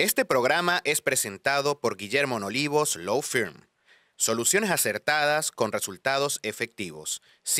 Este programa es presentado por Guillermo Olivos Law Firm. Soluciones acertadas con resultados efectivos.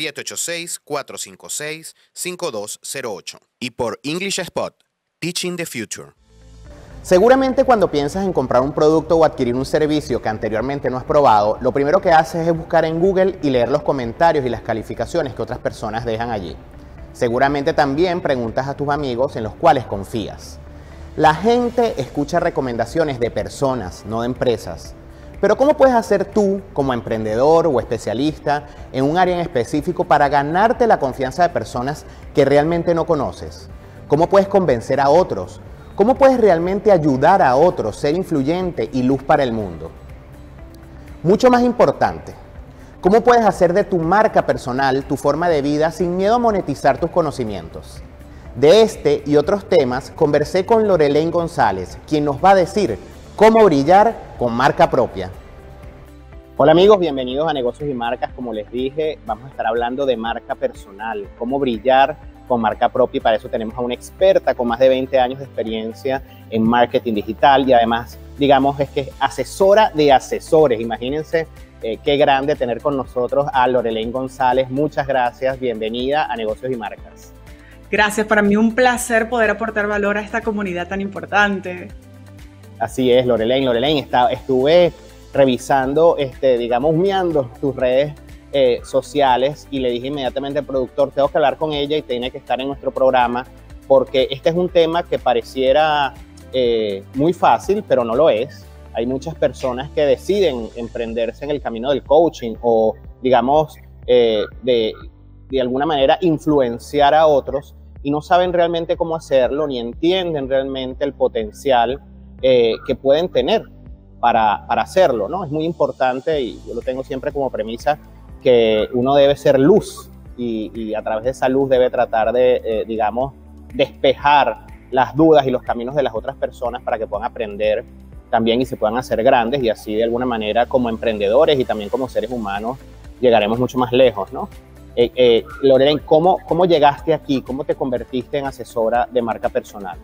786-456-5208. Y por English Spot, Teaching the Future. Seguramente cuando piensas en comprar un producto o adquirir un servicio que anteriormente no has probado, lo primero que haces es buscar en Google y leer los comentarios y las calificaciones que otras personas dejan allí. Seguramente también preguntas a tus amigos en los cuales confías. La gente escucha recomendaciones de personas, no de empresas. Pero ¿cómo puedes hacer tú, como emprendedor o especialista, en un área en específico para ganarte la confianza de personas que realmente no conoces? ¿Cómo puedes convencer a otros? ¿Cómo puedes realmente ayudar a otros, ser influyente y luz para el mundo? Mucho más importante, ¿cómo puedes hacer de tu marca personal tu forma de vida sin miedo a monetizar tus conocimientos? De este y otros temas conversé con Lorelaine González, quien nos va a decir cómo brillar con marca propia. Hola amigos, bienvenidos a Negocios y Marcas. Como les dije, vamos a estar hablando de marca personal, cómo brillar con marca propia, y para eso tenemos a una experta con más de 20 años de experiencia en marketing digital y además, digamos, es que es asesora de asesores. Imagínense qué grande tener con nosotros a Lorelaine González. Muchas gracias, bienvenida a Negocios y Marcas. Gracias, para mí un placer poder aportar valor a esta comunidad tan importante. Así es, Lorelaine. Estuve revisando, digamos, husmeando tus redes sociales y le dije inmediatamente al productor, tengo que hablar con ella y tiene que estar en nuestro programa porque este es un tema que pareciera muy fácil, pero no lo es. Hay muchas personas que deciden emprenderse en el camino del coaching o, digamos, de alguna manera influenciar a otros y no saben realmente cómo hacerlo ni entienden realmente el potencial que pueden tener para hacerlo, ¿no? Es muy importante y yo lo tengo siempre como premisa que uno debe ser luz y a través de esa luz debe tratar de, digamos, despejar las dudas y los caminos de las otras personas para que puedan aprender también y se puedan hacer grandes y así de alguna manera como emprendedores y también como seres humanos llegaremos mucho más lejos, ¿no? Lorelaine, ¿cómo llegaste aquí? ¿Cómo te convertiste en asesora de marca personal?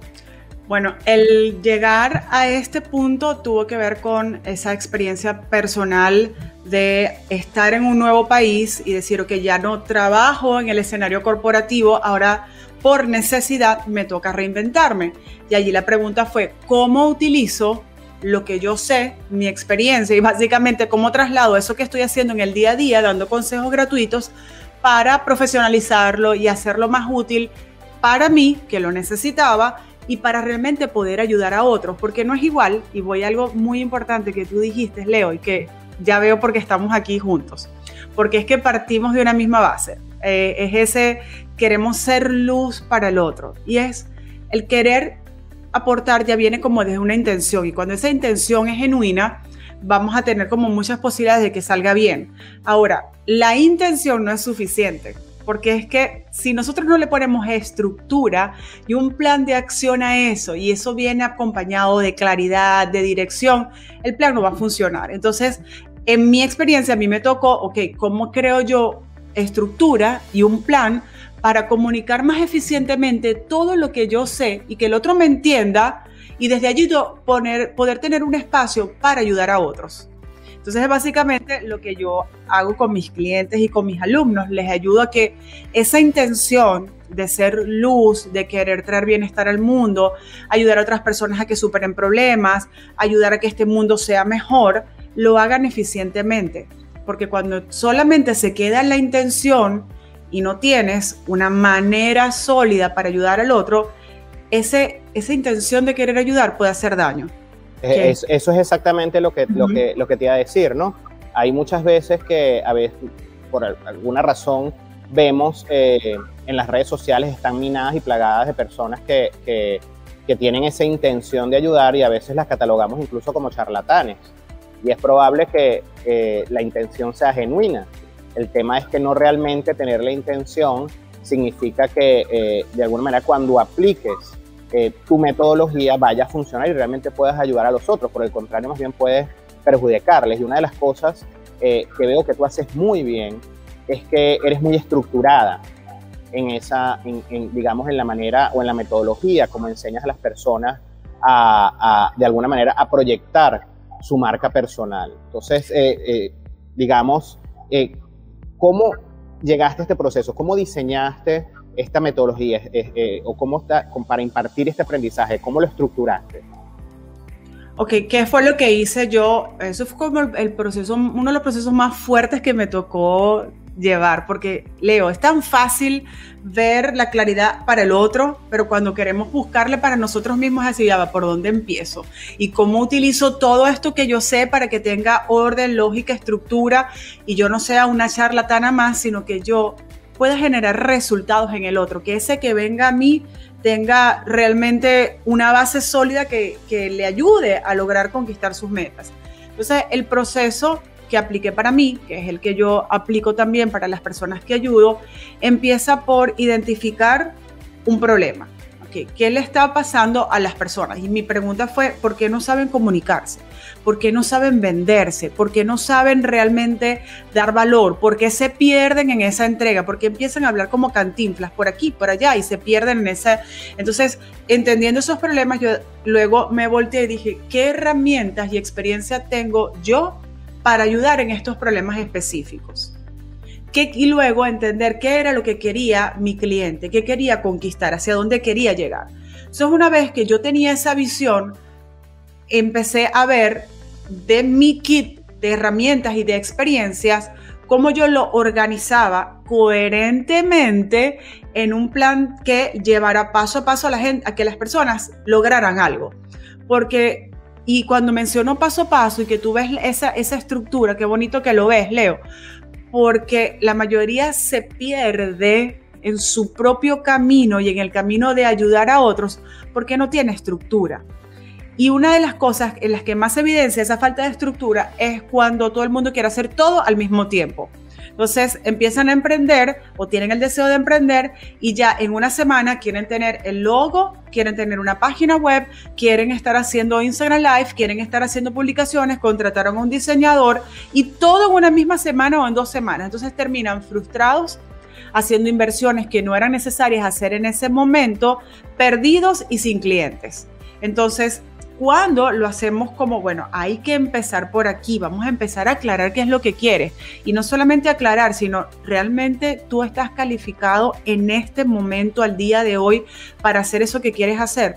Bueno, el llegar a este punto tuvo que ver con esa experiencia personal de estar en un nuevo país y decir, ok, ya no trabajo en el escenario corporativo, ahora por necesidad me toca reinventarme. Y allí la pregunta fue, ¿cómo utilizo lo que yo sé, mi experiencia y básicamente cómo traslado eso que estoy haciendo en el día a día, dando consejos gratuitos para profesionalizarlo y hacerlo más útil para mí, que lo necesitaba, y para realmente poder ayudar a otros? Porque no es igual, y voy a algo muy importante que tú dijiste, Leo, y que ya veo porque estamos aquí juntos, porque es que partimos de una misma base, es ese queremos ser luz para el otro, y es el querer aportar ya viene como desde una intención, y cuando esa intención es genuina, vamos a tener como muchas posibilidades de que salga bien. Ahora, la intención no es suficiente, porque es que si nosotros no le ponemos estructura y un plan de acción a eso, y eso viene acompañado de claridad, de dirección, el plan no va a funcionar. Entonces, en mi experiencia, a mí me tocó, ok, ¿cómo creo yo estructura y un plan para comunicar más eficientemente todo lo que yo sé y que el otro me entienda y desde allí yo poder tener un espacio para ayudar a otros? Entonces es básicamente lo que yo hago con mis clientes y con mis alumnos. Les ayudo a que esa intención de ser luz, de querer traer bienestar al mundo, ayudar a otras personas a que superen problemas, ayudar a que este mundo sea mejor, lo hagan eficientemente. Porque cuando solamente se queda en la intención y no tienes una manera sólida para ayudar al otro, esa intención de querer ayudar puede hacer daño. Eso es exactamente lo que te iba a decir, ¿no? Hay muchas veces que a veces, por alguna razón, vemos en las redes sociales están minadas y plagadas de personas que tienen esa intención de ayudar y a veces las catalogamos incluso como charlatanes. Y es probable que la intención sea genuina. El tema es que no realmente tener la intención significa que de alguna manera cuando apliques tu metodología vaya a funcionar y realmente puedas ayudar a los otros. Por el contrario, más bien puedes perjudicarles. Y una de las cosas que veo que tú haces muy bien es que eres muy estructurada digamos, en la manera o en la metodología como enseñas a las personas de alguna manera, a proyectar su marca personal. Entonces, digamos, ¿cómo llegaste a este proceso? ¿Cómo diseñaste esta metodología? ¿O cómo está para impartir este aprendizaje? ¿Cómo lo estructuraste? Ok, ¿qué fue lo que hice yo? Eso fue como el proceso, uno de los procesos más fuertes que me tocó llevar, porque Leo, es tan fácil ver la claridad para el otro, pero cuando queremos buscarle para nosotros mismos, así ya va, ¿por dónde empiezo? ¿Y cómo utilizo todo esto que yo sé para que tenga orden, lógica, estructura, y yo no sea una charlatana más, sino que yo pueda generar resultados en el otro, que ese que venga a mí tenga realmente una base sólida que le ayude a lograr conquistar sus metas? Entonces, el proceso que apliqué para mí, que es el que yo aplico también para las personas que ayudo, empieza por identificar un problema. ¿Okay? ¿Qué le está pasando a las personas? Y mi pregunta fue, ¿por qué no saben comunicarse? ¿Por qué no saben venderse? ¿Por qué no saben realmente dar valor? ¿Por qué se pierden en esa entrega? ¿Por qué empiezan a hablar como Cantinflas por aquí, por allá y se pierden en esa? Entonces, entendiendo esos problemas, yo luego me volteé y dije, ¿qué herramientas y experiencia tengo yo para ayudar en estos problemas específicos? Y luego entender qué era lo que quería mi cliente, qué quería conquistar, hacia dónde quería llegar. Entonces, una vez que yo tenía esa visión, empecé a ver de mi kit de herramientas y de experiencias cómo yo lo organizaba coherentemente en un plan que llevara paso a paso a la gente, a que las personas lograran algo. Porque, y cuando menciono paso a paso y que tú ves esa estructura, qué bonito que lo ves, Leo, porque la mayoría se pierde en su propio camino y en el camino de ayudar a otros porque no tiene estructura. Y una de las cosas en las que más se evidencia esa falta de estructura es cuando todo el mundo quiere hacer todo al mismo tiempo. Entonces empiezan a emprender o tienen el deseo de emprender y ya en una semana quieren tener el logo, quieren tener una página web, quieren estar haciendo Instagram Live, quieren estar haciendo publicaciones, contrataron a un diseñador y todo en una misma semana o en 2 semanas. Entonces terminan frustrados, haciendo inversiones que no eran necesarias hacer en ese momento, perdidos y sin clientes. Entonces, cuando lo hacemos como, bueno, hay que empezar por aquí, vamos a empezar a aclarar qué es lo que quieres. Y no solamente aclarar, sino realmente tú estás calificado en este momento, al día de hoy, para hacer eso que quieres hacer.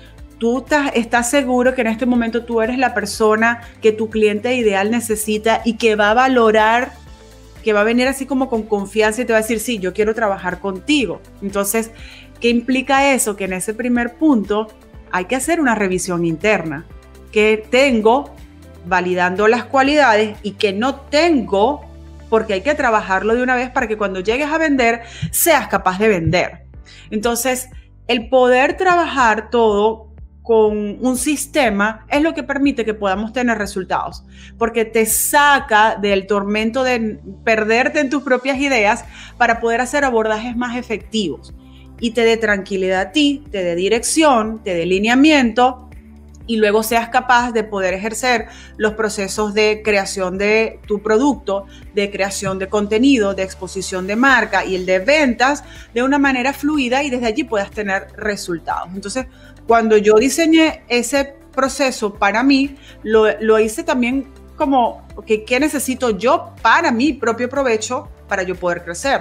Tú estás seguro que en este momento tú eres la persona que tu cliente ideal necesita y que va a valorar, que va a venir así como con confianza y te va a decir, sí, yo quiero trabajar contigo. Entonces, ¿qué implica eso? Que en ese primer punto hay que hacer una revisión interna. ¿Qué tengo validando las cualidades y qué no tengo? Porque hay que trabajarlo de una vez para que cuando llegues a vender, seas capaz de vender. Entonces, el poder trabajar todo con un sistema es lo que permite que podamos tener resultados, porque te saca del tormento de perderte en tus propias ideas para poder hacer abordajes más efectivos. Y te dé tranquilidad a ti, te dé dirección, te dé lineamiento y luego seas capaz de poder ejercer los procesos de creación de tu producto, de creación de contenido, de exposición de marca y el de ventas de una manera fluida y desde allí puedas tener resultados. Entonces, cuando yo diseñé ese proceso para mí, lo hice también como, okay, ¿qué necesito yo para mi propio provecho para yo poder crecer?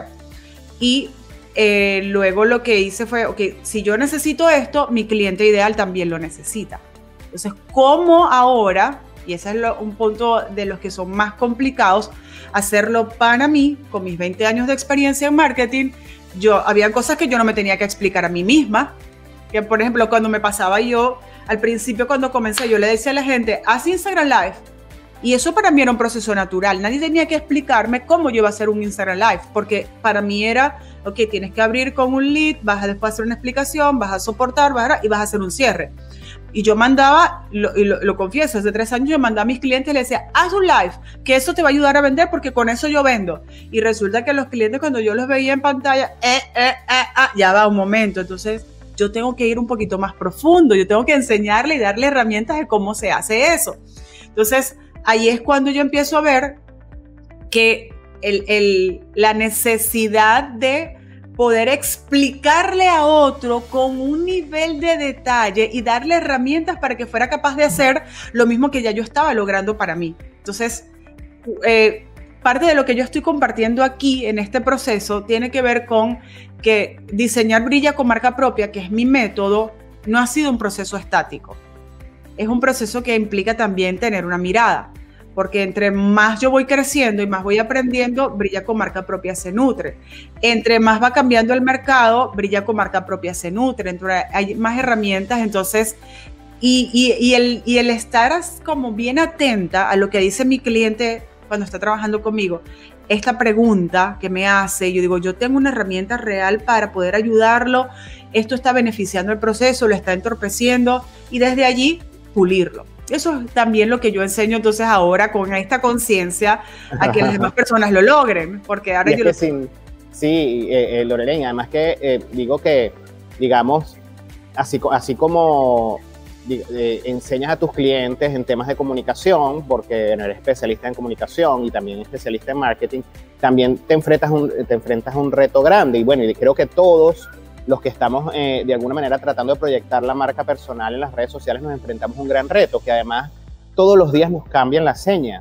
Y luego lo que hice fue, ok, si yo necesito esto, mi cliente ideal también lo necesita. Entonces, ¿cómo ahora, y ese es un punto de los que son más complicados, hacerlo para mí, con mis 20 años de experiencia en marketing? Había cosas que yo no me tenía que explicar a mí misma, que por ejemplo, cuando me pasaba yo, al principio cuando comencé, yo le decía a la gente, haz Instagram Live. Y eso para mí era un proceso natural. Nadie tenía que explicarme cómo yo iba a hacer un Instagram Live, porque para mí era, ok, tienes que abrir con un lead, vas a después hacer una explicación, vas a soportar, y vas a hacer un cierre. Y yo mandaba, lo confieso, hace 3 años yo mandaba a mis clientes y les decía, haz un live, que eso te va a ayudar a vender porque con eso yo vendo. Y resulta que los clientes cuando yo los veía en pantalla, ya va un momento. Entonces yo tengo que ir un poquito más profundo, yo tengo que enseñarle y darle herramientas de cómo se hace eso. Entonces, ahí es cuando yo empiezo a ver que la necesidad de poder explicarle a otro con un nivel de detalle y darle herramientas para que fuera capaz de hacer lo mismo que ya yo estaba logrando para mí. Entonces, parte de lo que yo estoy compartiendo aquí en este proceso tiene que ver con que diseñar Brilla con marca propia, que es mi método, no ha sido un proceso estático. Es un proceso que implica también tener una mirada, porque entre más yo voy creciendo y más voy aprendiendo, Brilla con marca propia se nutre. Entre más va cambiando el mercado, Brilla con marca propia se nutre. Entre hay más herramientas, entonces, y el estar como bien atenta a lo que dice mi cliente cuando está trabajando conmigo, esta pregunta que me hace, yo digo, yo tengo una herramienta real para poder ayudarlo, esto está beneficiando el proceso, lo está entorpeciendo, y desde allí pulirlo. Eso es también lo que yo enseño entonces ahora con esta conciencia a que las demás personas lo logren, porque ahora yo Sí, Lorelén, además que digo que, digamos, así como enseñas a tus clientes en temas de comunicación, porque eres especialista en comunicación y también especialista en marketing, también te enfrentas a un reto grande. Y bueno, y creo que todos los que estamos de alguna manera tratando de proyectar la marca personal en las redes sociales nos enfrentamos a un gran reto, que además todos los días nos cambian la seña.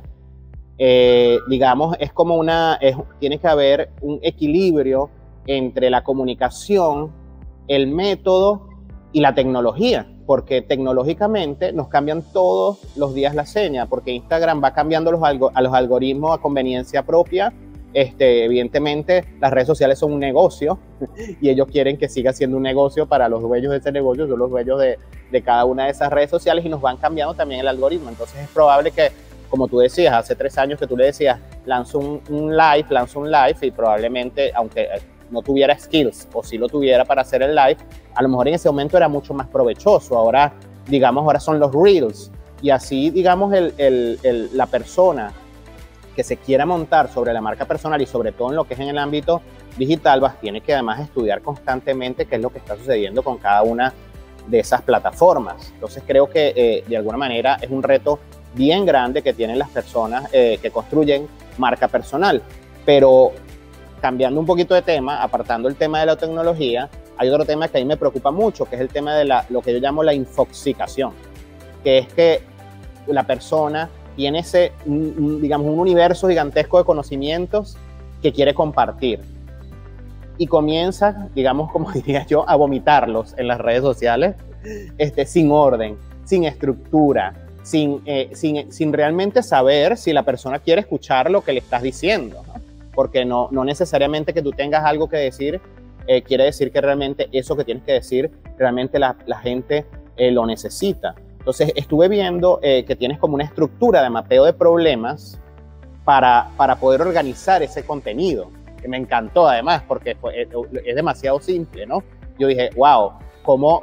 Digamos, es como tiene que haber un equilibrio entre la comunicación, el método y la tecnología, porque tecnológicamente nos cambian todos los días la seña, porque Instagram va cambiando a los algoritmos a conveniencia propia. Evidentemente las redes sociales son un negocio y ellos quieren que siga siendo un negocio para los dueños de ese negocio, son los dueños de cada una de esas redes sociales, y nos van cambiando también el algoritmo. Entonces es probable que, como tú decías, hace 3 años que tú le decías, lanza un live, y probablemente, aunque no tuviera skills, o si lo tuviera para hacer el live, a lo mejor en ese momento era mucho más provechoso. Ahora son los reels, y así, digamos, la persona que se quiera montar sobre la marca personal y sobre todo en lo que es en el ámbito digital, tiene que además estudiar constantemente qué es lo que está sucediendo con cada una de esas plataformas. Entonces creo que de alguna manera es un reto bien grande que tienen las personas que construyen marca personal. Pero cambiando un poquito de tema, apartando el tema de la tecnología, hay otro tema que a mí me preocupa mucho, que es el tema de lo que yo llamo la infoxicación, que es que la persona tiene digamos, un universo gigantesco de conocimientos que quiere compartir y comienza, digamos, como diría yo, a vomitarlos en las redes sociales, sin orden, sin estructura, sin realmente saber si la persona quiere escuchar lo que le estás diciendo, ¿no? Porque no necesariamente que tú tengas algo que decir quiere decir que realmente eso que tienes que decir, realmente la gente lo necesita. Entonces estuve viendo que tienes como una estructura de mapeo de problemas para poder organizar ese contenido, que me encantó además, porque es demasiado simple, ¿no? Yo dije, wow, cómo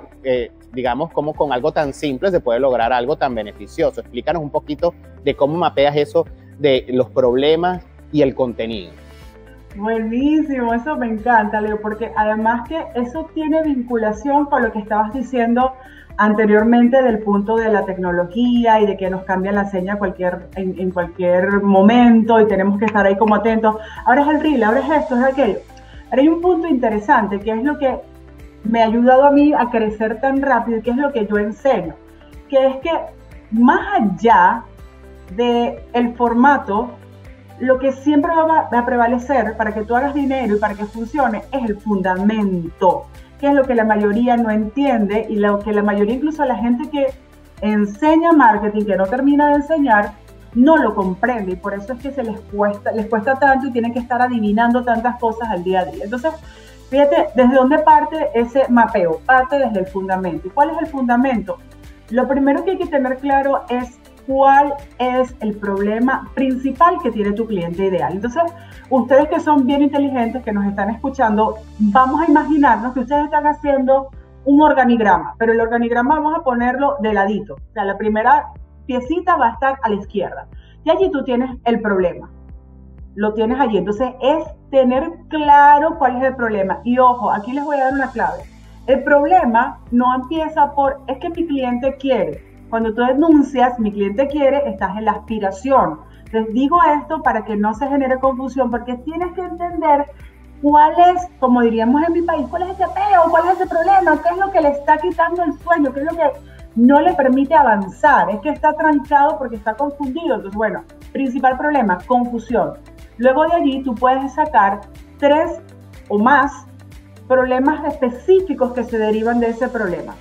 con algo tan simple se puede lograr algo tan beneficioso. Explícanos un poquito de cómo mapeas eso de los problemas y el contenido. Buenísimo, eso me encanta, Leo, porque además que eso tiene vinculación con lo que estabas diciendo anteriormente del punto de la tecnología y de que nos cambian la seña en cualquier momento y tenemos que estar ahí como atentos. Ahora es el reel, ahora es esto, es aquello. Ahora hay un punto interesante que es lo que me ha ayudado a mí a crecer tan rápido y que es lo que yo enseño, que es que más allá del formato, lo que siempre va a prevalecer para que tú hagas dinero y para que funcione es el fundamento, que es lo que la mayoría no entiende y lo que la mayoría, incluso la gente que enseña marketing, que no termina de enseñar, no lo comprende, y por eso es que les cuesta tanto y tienen que estar adivinando tantas cosas al día a día. Entonces, fíjate, ¿desde dónde parte ese mapeo? Parte desde el fundamento. ¿Y cuál es el fundamento? Lo primero que hay que tener claro es cuál es el problema principal que tiene tu cliente ideal. Entonces, ustedes que son bien inteligentes, que nos están escuchando, vamos a imaginarnos que ustedes están haciendo un organigrama, pero el organigrama vamos a ponerlo de ladito. O sea, la primera piecita va a estar a la izquierda. Y allí tú tienes el problema. Lo tienes allí. Entonces, es tener claro cuál es el problema. Y ojo, aquí les voy a dar una clave. El problema no empieza por, es que mi cliente quiere. Cuando tú denuncias, mi cliente quiere, estás en la aspiración. Les digo esto para que no se genere confusión, porque tienes que entender ¿cuál es, como diríamos en mi país, cuál es ese peo, cuál es ese problema, qué es lo que le está quitando el sueño, qué es lo que no le permite avanzar? Es que está trancado porque está confundido. Entonces, bueno, principal problema, confusión. Luego de allí tú puedes sacar 3 o más problemas específicos que se derivan de ese problema.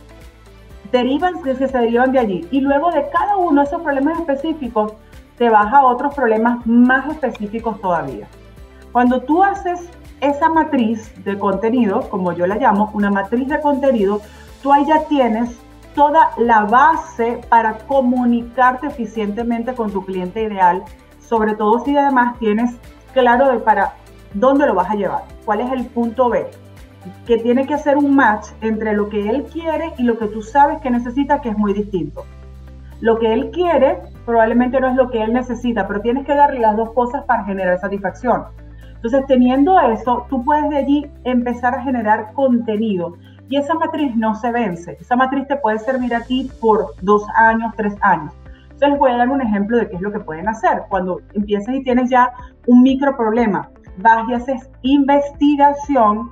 Se derivan de allí. Y luego de cada uno de esos problemas específicos, te vas a otros problemas más específicos todavía. Cuando tú haces esa matriz de contenido, como yo la llamo, una matriz de contenido, tú ahí ya tienes toda la base para comunicarte eficientemente con tu cliente ideal, sobre todo si además tienes claro de para dónde lo vas a llevar, cuál es el punto B, que tiene que hacer un match entre lo que él quiere y lo que tú sabes que necesita, que es muy distinto. Lo que él quiere probablemente no es lo que él necesita, pero tienes que darle las dos cosas para generar satisfacción. Entonces, teniendo eso, tú puedes de allí empezar a generar contenido. Y esa matriz no se vence. Esa matriz te puede servir a ti por 2 años, 3 años. Entonces, les voy a dar un ejemplo de qué es lo que pueden hacer. Cuando empiezas y tienes ya un micro problema, vas y haces investigación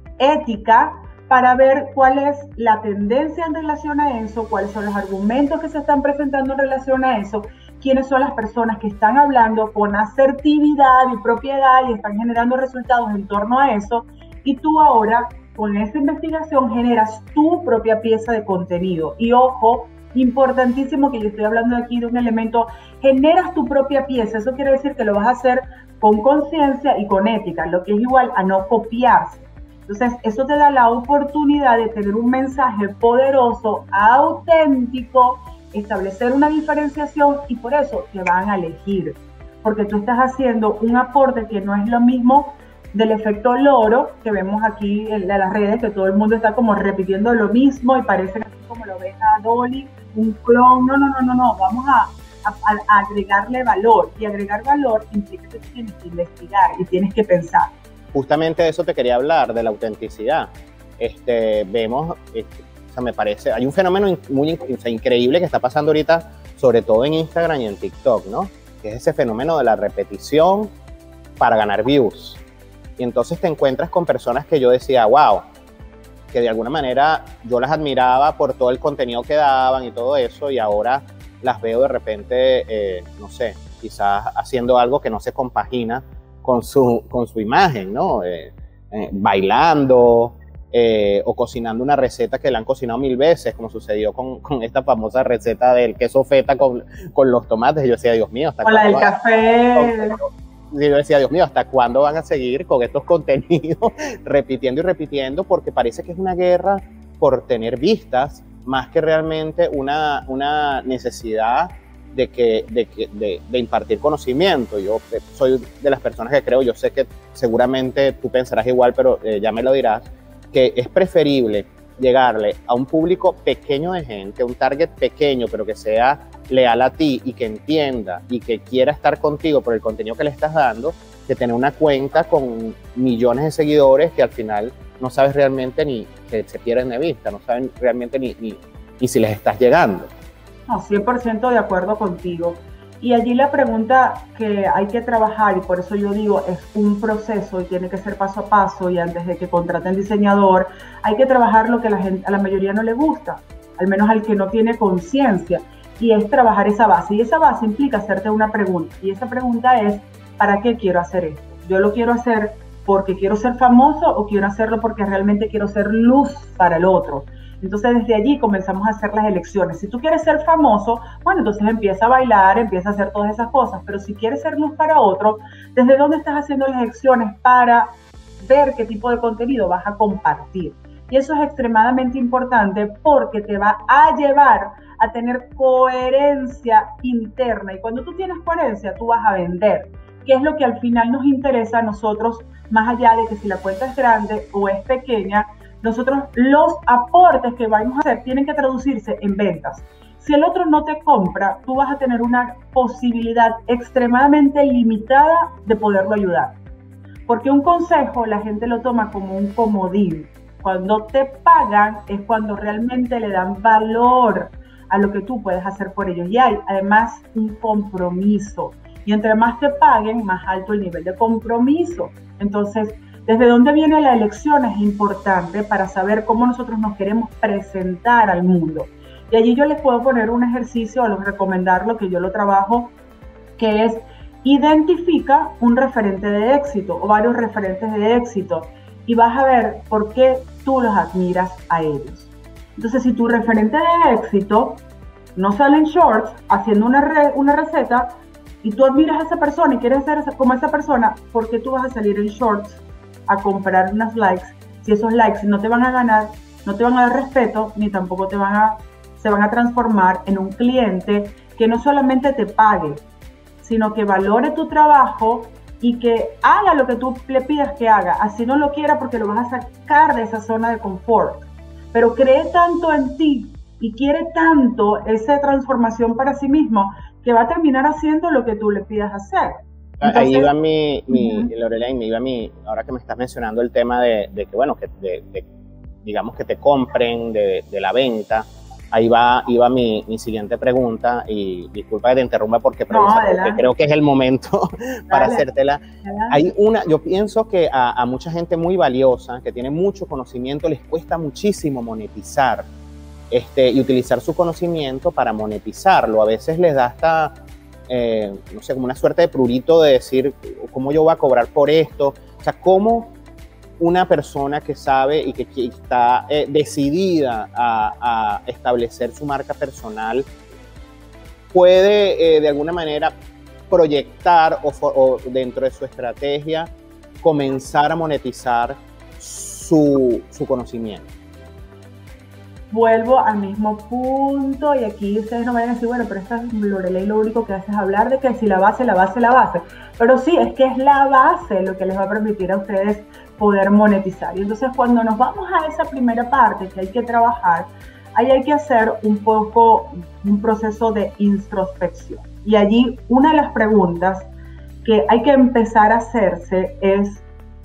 ética para ver cuál es la tendencia en relación a eso, cuáles son los argumentos que se están presentando en relación a eso, quiénes son las personas que están hablando con asertividad y propiedad y están generando resultados en torno a eso, y tú ahora con esa investigación generas tu propia pieza de contenido. Y ojo, importantísimo, que yo estoy hablando aquí de un elemento, generas tu propia pieza. Eso quiere decir que lo vas a hacer con conciencia y con ética, lo que es igual a no copiarse. Entonces, eso te da la oportunidad de tener un mensaje poderoso, auténtico, establecer una diferenciación, y por eso te van a elegir, porque tú estás haciendo un aporte que no es lo mismo del efecto loro que vemos aquí en las redes, que todo el mundo está como repitiendo lo mismo y parece así como lo ves a Dolly, un clon. No, vamos a agregarle valor, y agregar valor implica que tienes que investigar y tienes que pensar. Justamente de eso te quería hablar, de la autenticidad. Vemos, o sea, me parece, hay un fenómeno muy increíble que está pasando ahorita, sobre todo en Instagram y en TikTok, ¿no? Que es ese fenómeno de la repetición para ganar views. Y entonces te encuentras con personas que yo decía, wow, que de alguna manera yo las admiraba por todo el contenido que daban y todo eso, y ahora las veo de repente, no sé, quizás haciendo algo que no se compagina con su imagen, ¿no? Bailando o cocinando una receta que le han cocinado 1000 veces, como sucedió con esta famosa receta del queso feta con los tomates. Y yo decía, Dios mío, ¿hasta cuándo? Con la del café. Yo decía, Dios mío, ¿hasta cuándo van a seguir con estos contenidos repitiendo y repitiendo? Porque parece que es una guerra por tener vistas, más que realmente una necesidad de impartir conocimiento. Yo soy de las personas que creo, yo sé que seguramente tú pensarás igual, pero ya me lo dirás, que es preferible llegarle a un público pequeño de gente, un target pequeño, pero que sea leal a ti y que entienda y que quiera estar contigo por el contenido que le estás dando, que tener una cuenta con millones de seguidores que al final no sabes realmente ni que se pierden de vista, no saben realmente ni si les estás llegando. No, 100% de acuerdo contigo. Y allí la pregunta que hay que trabajar, y por eso yo digo, es un proceso y tiene que ser paso a paso, y antes de que contraten diseñador, hay que trabajar lo que a la mayoría no le gusta, al menos al que no tiene conciencia, y es trabajar esa base. Y esa base implica hacerte una pregunta, y esa pregunta es, ¿para qué quiero hacer esto? ¿Yo lo quiero hacer porque quiero ser famoso o quiero hacerlo porque realmente quiero ser luz para el otro? Entonces desde allí comenzamos a hacer las elecciones. Si tú quieres ser famoso, bueno, entonces empieza a bailar, empieza a hacer todas esas cosas. Pero si quieres ser luz para otro, ¿desde dónde estás haciendo las elecciones para ver qué tipo de contenido vas a compartir? Y eso es extremadamente importante porque te va a llevar a tener coherencia interna. Y cuando tú tienes coherencia, tú vas a vender, que es lo que al final nos interesa a nosotros, más allá de que si la cuenta es grande o es pequeña. Nosotros, los aportes que vamos a hacer tienen que traducirse en ventas. Si el otro no te compra, tú vas a tener una posibilidad extremadamente limitada de poderlo ayudar. Porque un consejo la gente lo toma como un comodín. Cuando te pagan es cuando realmente le dan valor a lo que tú puedes hacer por ellos. Y hay además un compromiso. Y entre más te paguen, más alto el nivel de compromiso. Entonces, Desde dónde viene la elección es importante para saber cómo nosotros nos queremos presentar al mundo. Y allí yo les puedo poner un ejercicio o recomendarlo, que yo lo trabajo, que es identifica un referente de éxito o varios referentes de éxito y vas a ver por qué tú los admiras a ellos. Entonces, si tu referente de éxito no sale en shorts haciendo una receta y tú admiras a esa persona y quieres ser como esa persona, ¿por qué tú vas a salir en shorts a comprar unos likes si esos likes no te van a ganar, no te van a dar respeto, ni tampoco se van a transformar en un cliente que no solamente te pague, sino que valore tu trabajo y que haga lo que tú le pidas que haga, así no lo quiera porque lo vas a sacar de esa zona de confort, pero cree tanto en ti y quiere tanto esa transformación para sí mismo que va a terminar haciendo lo que tú le pidas hacer. Entonces, ahí va Lorelai, ahora que me estás mencionando el tema de que, bueno, digamos que te compren de la venta, ahí iba mi siguiente pregunta, y disculpa que te interrumpa porque creo que es el momento para hacértela. Yo pienso que a mucha gente muy valiosa, que tiene mucho conocimiento, les cuesta muchísimo monetizar y utilizar su conocimiento para monetizarlo. A veces les da hasta, no sé, como una suerte de prurito de decir, ¿cómo yo voy a cobrar por esto? O sea, ¿cómo una persona que sabe y que está decidida a establecer su marca personal puede de alguna manera proyectar o dentro de su estrategia comenzar a monetizar su conocimiento? Vuelvo al mismo punto y aquí ustedes no vayan a decir, bueno, pero esta es Lorelai, lo único que hace es hablar de que si la base. Pero sí, es que es la base lo que les va a permitir a ustedes poder monetizar. Y entonces cuando nos vamos a esa primera parte que hay que trabajar, ahí hay que hacer un poco un proceso de introspección. Y allí una de las preguntas que hay que empezar a hacerse es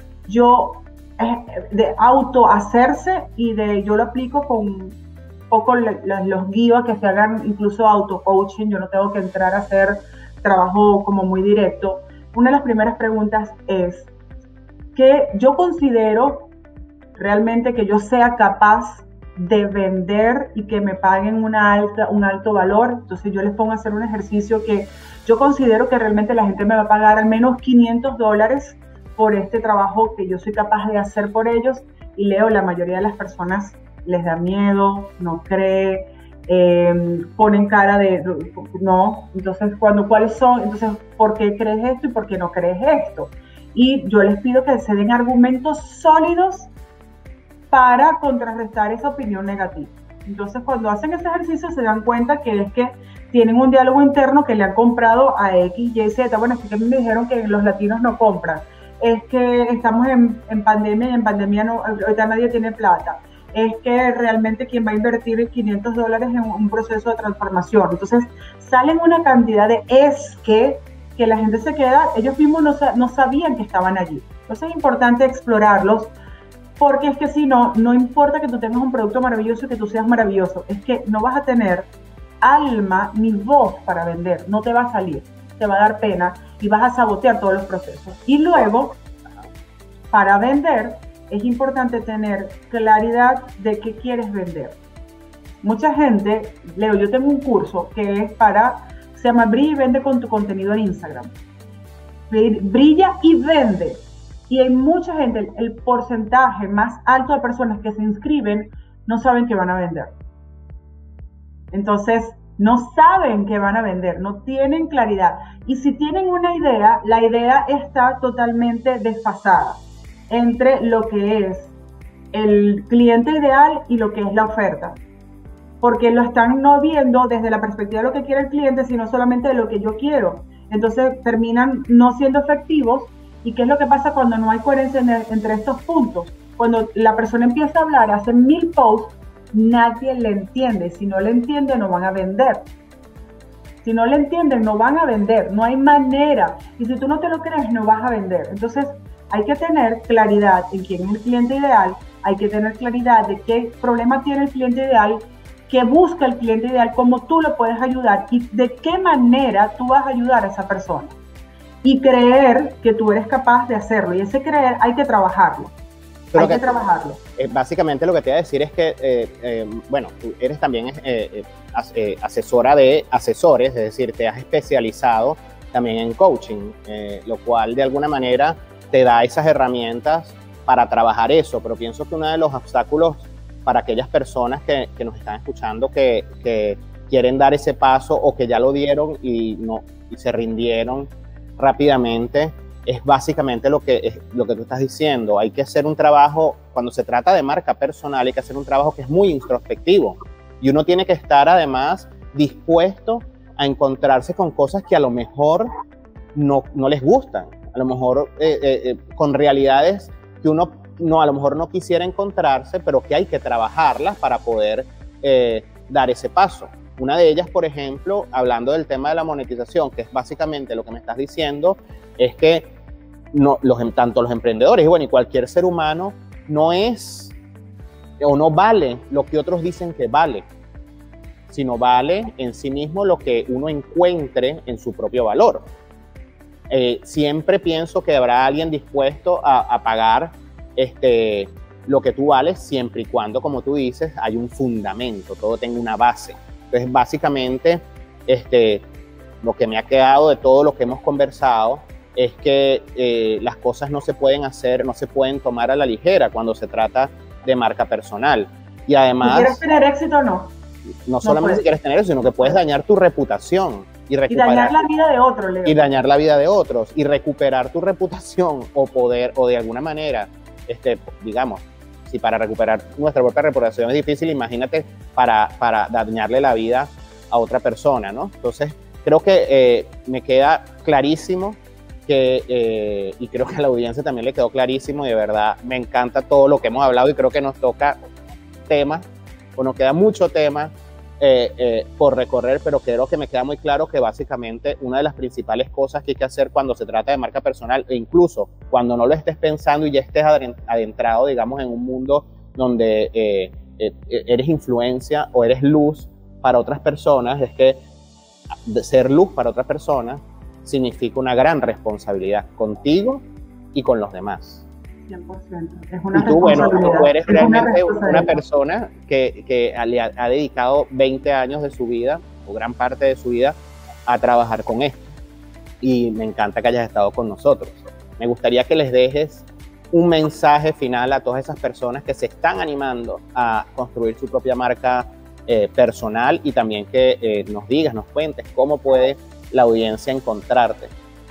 de autohacerse y yo lo aplico con un poco los guíos que se hagan incluso auto-coaching. Yo no tengo que entrar a hacer trabajo como muy directo. Una de las primeras preguntas es que yo considero realmente que yo sea capaz de vender y que me paguen un alto valor. Entonces yo les pongo a hacer un ejercicio que yo considero que realmente la gente me va a pagar al menos $500 por este trabajo que yo soy capaz de hacer por ellos. Y la mayoría de las personas les da miedo, no cree, ponen cara de no. Entonces, ¿cuáles son? Entonces, ¿por qué crees esto y por qué no crees esto? Y yo les pido que se den argumentos sólidos para contrarrestar esa opinión negativa. Entonces, cuando hacen ese ejercicio se dan cuenta que es que tienen un diálogo interno que le han comprado a X, Y, Z. Bueno, es que me dijeron que los latinos no compran. Es que estamos en pandemia y en pandemia ahorita nadie tiene plata. Es que realmente quien va a invertir $500 en un proceso de transformación. Entonces salen una cantidad de que la gente se queda, ellos mismos no sabían que estaban allí. Entonces es importante explorarlos, porque es que si no importa que tú tengas un producto maravilloso y que tú seas maravilloso, es que no vas a tener alma ni voz para vender, no te va a salir, te va a dar pena y vas a sabotear todos los procesos. Y luego, para vender, es importante tener claridad de qué quieres vender. Mucha gente, yo tengo un curso que es se llama Brilla y Vende con tu contenido en Instagram. Brilla y vende. Y hay mucha gente, el porcentaje más alto de personas que se inscriben no saben que van a vender. Entonces, no saben que van a vender, no tienen claridad. Y si tienen una idea, la idea está totalmente desfasada entre lo que es el cliente ideal y lo que es la oferta. Porque lo están no viendo desde la perspectiva de lo que quiere el cliente, sino solamente de lo que yo quiero. Entonces terminan no siendo efectivos. ¿Y qué es lo que pasa cuando no hay coherencia entre estos puntos? Cuando la persona empieza a hablar, hace 1000 posts, nadie le entiende. Si no le entiende, no van a vender. Si no le entienden, no van a vender. No hay manera. Y si tú no te lo crees, no vas a vender. Entonces, hay que tener claridad en quién es el cliente ideal. Hay que tener claridad de qué problema tiene el cliente ideal, qué busca el cliente ideal, cómo tú lo puedes ayudar y de qué manera tú vas a ayudar a esa persona. y creer que tú eres capaz de hacerlo. Y ese creer hay que trabajarlo. Pero hay que trabajarlo. Básicamente lo que te voy a decir es que, bueno, tú eres también asesora de asesores, es decir, te has especializado también en coaching, lo cual de alguna manera te da esas herramientas para trabajar eso. Pero pienso que uno de los obstáculos para aquellas personas que nos están escuchando que quieren dar ese paso o que ya lo dieron y se rindieron rápidamente, es básicamente lo que tú estás diciendo. Hay que hacer un trabajo, cuando se trata de marca personal, hay que hacer un trabajo que es muy introspectivo. Y uno tiene que estar además dispuesto a encontrarse con cosas que a lo mejor no les gustan. A lo mejor con realidades que uno a lo mejor no quisiera encontrarse, pero que hay que trabajarlas para poder dar ese paso. Una de ellas, por ejemplo, hablando del tema de la monetización, que es básicamente lo que me estás diciendo, es que tanto los emprendedores y, bueno, y cualquier ser humano no es o no vale lo que otros dicen que vale, sino vale en sí mismo lo que uno encuentre en su propio valor. Siempre pienso que habrá alguien dispuesto a pagar lo que tú vales, siempre y cuando, como tú dices, hay un fundamento, todo tenga una base. Entonces, básicamente, lo que me ha quedado de todo lo que hemos conversado es que las cosas no se pueden hacer, no se pueden tomar a la ligera cuando se trata de marca personal. Y además, si quieres tener éxito o no. No solamente si quieres tener eso, sino que puedes dañar tu reputación y dañar la vida de otros, Leo. Y dañar la vida de otros y recuperar tu reputación o poder, o de alguna manera, digamos, si para recuperar nuestra propia reputación es difícil, imagínate para dañarle la vida a otra persona, ¿no? Entonces, creo que me queda clarísimo y creo que a la audiencia también le quedó clarísimo, y de verdad me encanta todo lo que hemos hablado, y creo que nos toca temas, o nos queda mucho tema por recorrer, pero creo que me queda muy claro que básicamente una de las principales cosas que hay que hacer cuando se trata de marca personal, e incluso cuando no lo estés pensando y ya estés adentrado, digamos, en un mundo donde eres influencia o eres luz para otras personas, es que ser luz para otras personas significa una gran responsabilidad contigo y con los demás. 100%. Es una y tú, bueno, tú eres realmente una persona que le ha dedicado 20 años de su vida, o gran parte de su vida, a trabajar con esto. Y me encanta que hayas estado con nosotros. Me gustaría que les dejes un mensaje final a todas esas personas que se están animando a construir su propia marca personal, y también que nos cuentes cómo puede la audiencia encontrarte.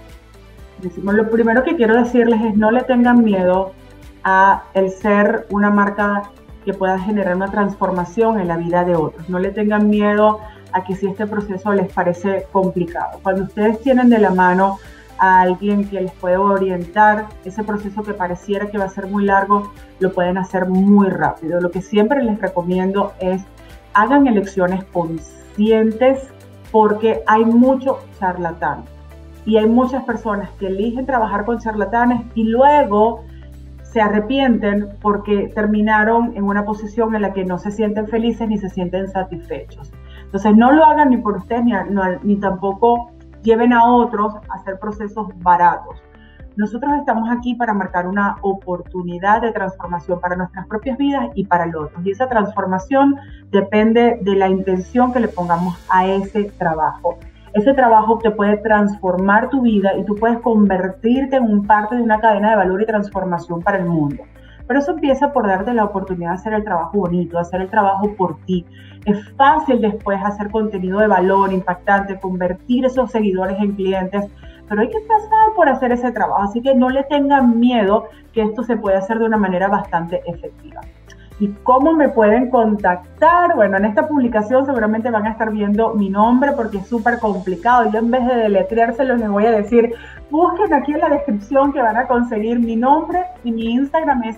Lo primero que quiero decirles es: no le tengan miedo a el ser una marca que pueda generar una transformación en la vida de otros. No le tengan miedo a que si este proceso les parece complicado. Cuando ustedes tienen de la mano a alguien que les puede orientar, ese proceso que pareciera que va a ser muy largo, lo pueden hacer muy rápido. Lo que siempre les recomiendo es: hagan elecciones conscientes, porque hay mucho charlatán. Y hay muchas personas que eligen trabajar con charlatanes y luego se arrepienten porque terminaron en una posición en la que no se sienten felices ni se sienten satisfechos. Entonces, no lo hagan ni por ustedes ni tampoco lleven a otros a hacer procesos baratos. Nosotros estamos aquí para marcar una oportunidad de transformación para nuestras propias vidas y para los otros. Y esa transformación depende de la intención que le pongamos a ese trabajo. Ese trabajo te puede transformar tu vida y tú puedes convertirte en un parte de una cadena de valor y transformación para el mundo. Pero eso empieza por darte la oportunidad de hacer el trabajo bonito, de hacer el trabajo por ti. Es fácil después hacer contenido de valor, impactante, convertir esos seguidores en clientes, pero hay que pasar por hacer ese trabajo. Así que no le tengan miedo, que esto se puede hacer de una manera bastante efectiva. ¿Y cómo me pueden contactar? Bueno, en esta publicación seguramente van a estar viendo mi nombre porque es súper complicado. Yo, en vez de deletreárselo, les voy a decir: busquen aquí en la descripción que van a conseguir mi nombre, y mi Instagram es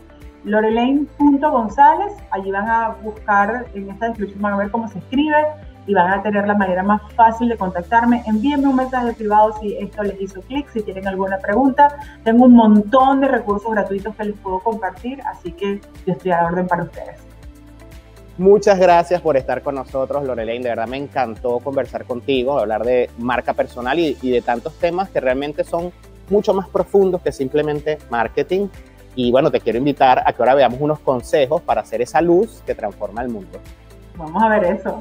lorelaine.gonzalez. Allí van a buscar, en esta descripción van a ver cómo se escribe y van a tener la manera más fácil de contactarme. Envíenme un mensaje privado si esto les hizo clic, si tienen alguna pregunta. Tengo un montón de recursos gratuitos que les puedo compartir, así que yo estoy a la orden para ustedes. Muchas gracias por estar con nosotros, Lorelaine. De verdad me encantó conversar contigo, hablar de marca personal y de tantos temas que realmente son mucho más profundos que simplemente marketing. Y bueno, te quiero invitar a que ahora veamos unos consejos para hacer esa luz que transforma el mundo. Vamos a ver eso.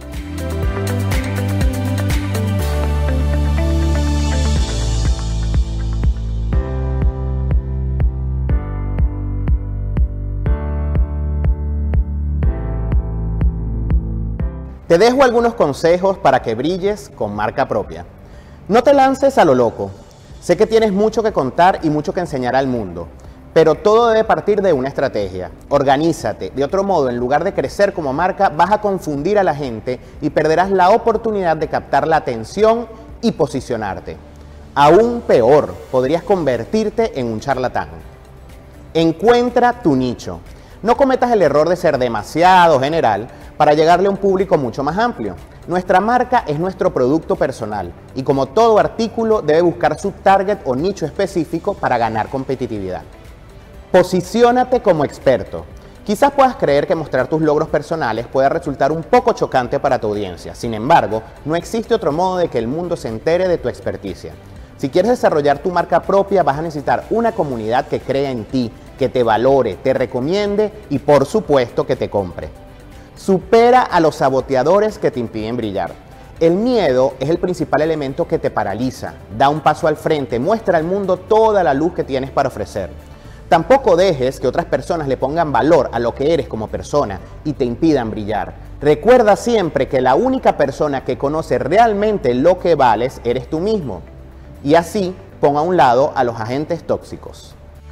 Te dejo algunos consejos para que brilles con marca propia. No te lances a lo loco. Sé que tienes mucho que contar y mucho que enseñar al mundo, pero todo debe partir de una estrategia. Organízate. De otro modo, en lugar de crecer como marca, vas a confundir a la gente y perderás la oportunidad de captar la atención y posicionarte. Aún peor, podrías convertirte en un charlatán. Encuentra tu nicho. No cometas el error de ser demasiado general para llegarle a un público mucho más amplio. Nuestra marca es nuestro producto personal y como todo artículo debe buscar su target o nicho específico para ganar competitividad. Posiciónate como experto. Quizás puedas creer que mostrar tus logros personales puede resultar un poco chocante para tu audiencia. Sin embargo, no existe otro modo de que el mundo se entere de tu experticia. Si quieres desarrollar tu marca propia, vas a necesitar una comunidad que crea en ti, que te valore, te recomiende y por supuesto que te compre. Supera a los saboteadores que te impiden brillar. El miedo es el principal elemento que te paraliza. Da un paso al frente, muestra al mundo toda la luz que tienes para ofrecer. Tampoco dejes que otras personas le pongan valor a lo que eres como persona y te impidan brillar. Recuerda siempre que la única persona que conoce realmente lo que vales eres tú mismo. Y así pon a un lado a los agentes tóxicos.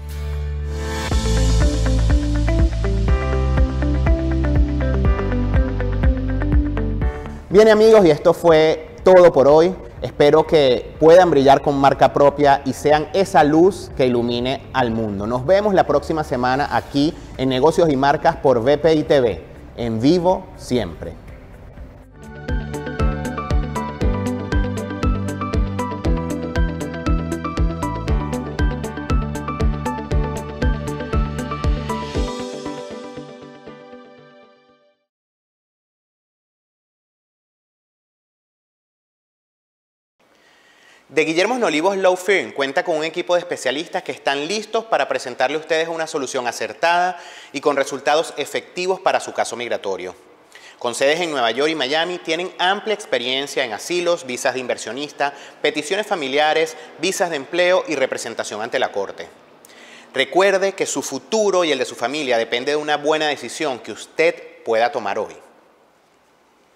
Bien amigos, y esto fue todo por hoy. Espero que puedan brillar con marca propia y sean esa luz que ilumine al mundo. Nos vemos la próxima semana aquí en Negocios y Marcas por VPI TV, en vivo siempre. De Guillermo Olivos Law Firm cuenta con un equipo de especialistas que están listos para presentarle a ustedes una solución acertada y con resultados efectivos para su caso migratorio. Con sedes en Nueva York y Miami, tienen amplia experiencia en asilos, visas de inversionista, peticiones familiares, visas de empleo y representación ante la Corte. Recuerde que su futuro y el de su familia depende de una buena decisión que usted pueda tomar hoy.